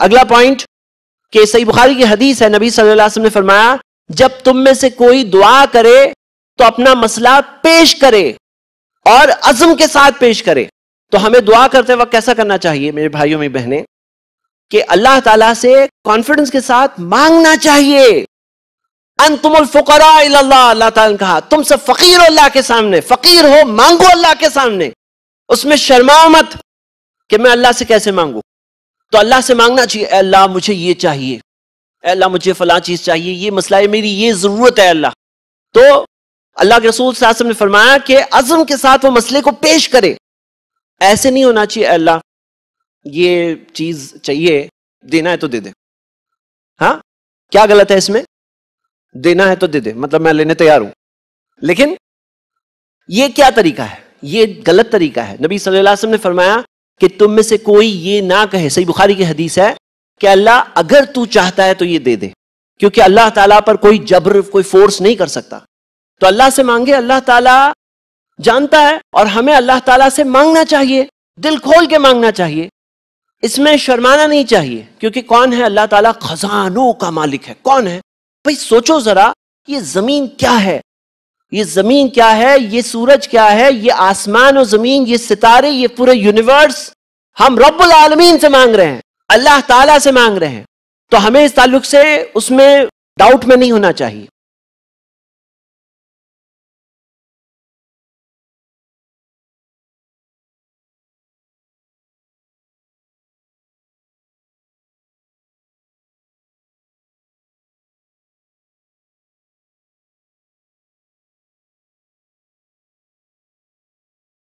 اگلا پوائنٹ کہ صحیح بخاری کی حدیث ہے، نبی صلی اللہ علیہ وسلم نے فرمایا جب تم میں سے کوئی دعا کرے تو اپنا مسئلہ پیش کرے اور عزم کے ساتھ پیش کرے. تو ہمیں دعا کرتے وقت کیسا کرنا چاہیے میرے بھائیوں میں بہنیں؟ کہ اللہ تعالیٰ سے کانفیڈنس کے ساتھ مانگنا چاہیے. انتم الفقراء الی اللہ، اللہ تعالیٰ نے کہا تم سب فقیر ہو اللہ کے سامنے، فقیر ہو مانگو اللہ کے سامنے، اس میں شرماؤ مت کہ میں اللہ سے کیسے مانگوں. تو اللہ سے مانگنا چاہیے، اے اللہ مجھے یہ چاہیے، اے اللہ مجھے فلاں چیز چاہیے، یہ مسئلہ ہے، میری یہ ضرورت ہے اللہ. تو اللہ کے رسول صلی اللہ علیہ وسلم نے فرمایا کہ عزم کے ساتھ وہ مسئلے کو پیش کرے. ایسے نہیں ہونا چاہیے اے اللہ یہ چیز چاہیے، دینا ہے تو دے دے. ہاں کیا غلط ہے اس میں؟ دینا ہے تو دے دے، مطلب میں لینے تیار ہوں. لیکن یہ کیا طریقہ ہے؟ یہ غلط طریقہ ہے. نبی صلی اللہ علیہ وسلم نے فرمایا کہ تم میں سے کوئی یہ نہ کہے، صحیح بخاری کی حدیث ہے، کہ اللہ اگر تو چاہتا ہے تو یہ دے دے، کیونکہ اللہ تعالیٰ پر کوئی جبر کوئی فورس نہیں کر سکتا. تو اللہ سے مانگے، اللہ تعالیٰ جانتا ہے، اور ہمیں اللہ تعالیٰ سے مانگنا چاہیے، دل کھول کے مانگنا چاہیے، اس میں شرمانا نہیں چاہیے. کیونکہ کون ہے اللہ تعالیٰ؟ خزانوں کا مالک ہے. کون ہے بھئی؟ سوچو ذرا، یہ زمین کیا ہے، یہ زمین کیا ہے، یہ سورج کیا ہے، یہ آسمان و زمین، یہ ستارے، یہ پورے یونیورس، ہم رب العالمین سے مانگ رہے ہیں، اللہ تعالیٰ سے مانگ رہے ہیں. تو ہمیں اس تعلق سے اس میں ڈاؤٹ میں نہیں ہونا چاہیے.